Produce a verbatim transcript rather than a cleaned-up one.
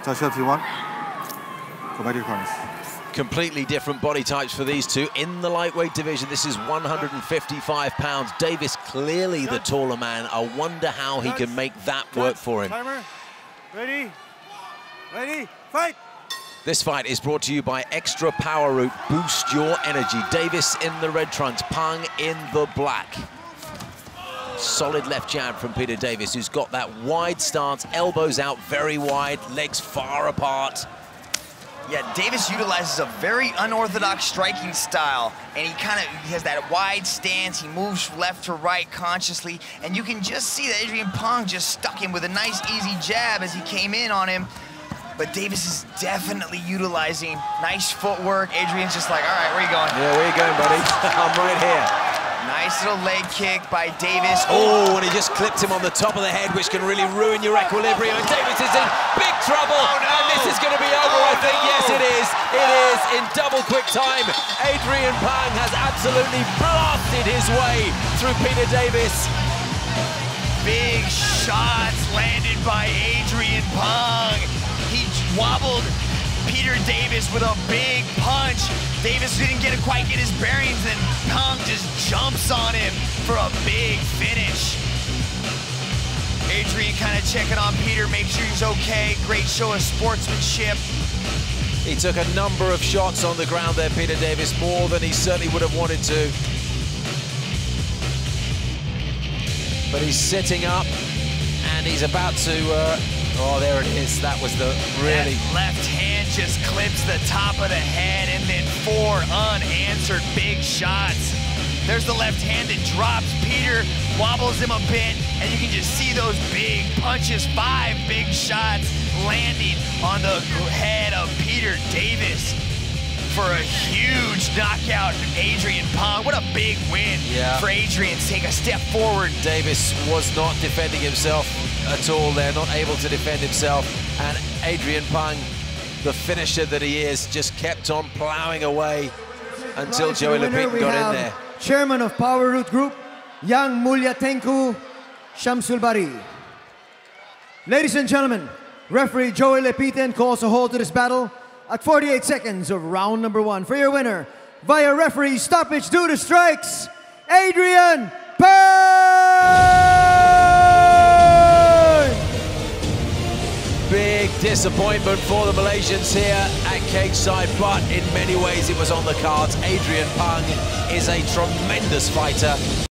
touch up if you want. Go back to your corners. Completely different body types for these two in the lightweight division. This is one hundred fifty-five pounds. Davis clearly the taller man. I wonder how he can make that work for him. Timer. Ready? Ready? Fight! This fight is brought to you by Extra Power Root. Boost your energy. Davis in the red trunks, Pang in the black. Solid left jab from Peter Davis, who's got that wide stance, elbows out very wide, legs far apart. Yeah, Davis utilizes a very unorthodox striking style, and he kind of has that wide stance. He moves left to right consciously, and you can just see that Adrian Pang just stuck him with a nice, easy jab as he came in on him. But Davis is definitely utilizing nice footwork. Adrian's just like, all right, where you going? Yeah, where you going, buddy? I'm right here. Nice little leg kick by Davis. Oh, and he just clipped him on the top of the head, which can really ruin your equilibrium. And Davis is in big trouble. Oh, no. And this is going to be over, oh, I think. No. Yes, it is. It is in double quick time. Adrian Pang has absolutely blasted his way through Peter Davis. Big shots landed by Adrian Pang. He wobbled Peter Davis with a big punch. Davis didn't get to quite get his bearings, and Pang just jumps on him for a big finish. Adrian kind of checking on Peter, make sure he's okay. Great show of sportsmanship. He took a number of shots on the ground there, Peter Davis, more than he certainly would have wanted to. But he's sitting up, and he's about to, uh, oh, there it is. That was the really... That left hand just clips the top of the head, and then four unanswered big shots. There's the left hand that drops. Peter wobbles him a bit, and you can just see those big punches. Five big shots landing on the head of Peter Davis for a huge knockout of Adrian Pang. What a big win yeah. for Adrian to take a step forward. Davis was not defending himself at all there, not able to defend himself. And Adrian Pang, the finisher that he is, just kept on plowing away until Joey Lepitan got in there. Chairman of Power Root Group, Yang Mulyatenku Shamsulbari. Ladies and gentlemen, referee Joey Lepitan calls a halt to this battle at forty-eight seconds of round number one. For your winner, via referee stoppage due to strikes, Adrian Pang! Big disappointment for the Malaysians here at cage side, but in many ways it was on the cards. Adrian Pang is a tremendous fighter.